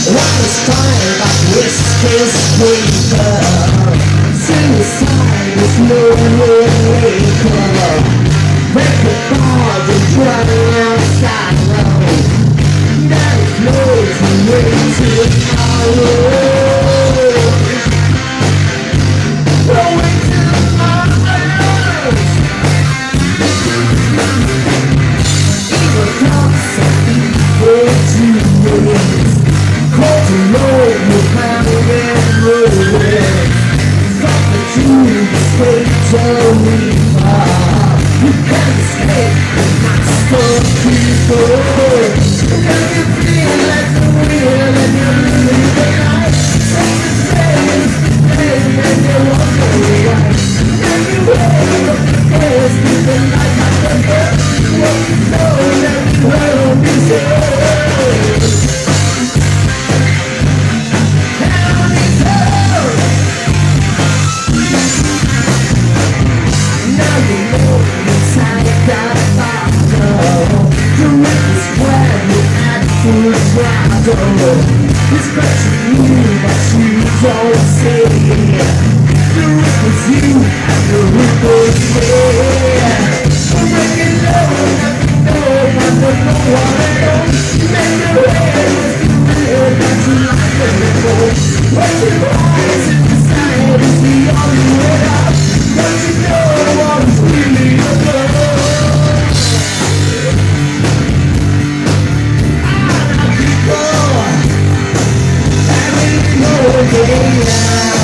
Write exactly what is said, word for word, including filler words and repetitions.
What is fire but whiskey's sweeter? Suicide is no miracle. Break the bars and drown out sorrow. That is knows the way to tomorrow. The way to tomorrow. Evil thoughts and evil dreams. Cold to know you found and ruined. Fuck the truth, straight to me far. You can't escape the master people. Can you feel like the wheel and you're losing the light? Such a strange thing and you walk away. And you wake up the first with the light at the end. What you know that you won't be saved. It's better you, but you don't say. The ripple's you and the ripple's me. I'm breaking low, nothing know, I don't know what I know. Make your way, it's real, but you like the ripple. What you rise and decide is the only way out. Don't you know what is really about? Yeah.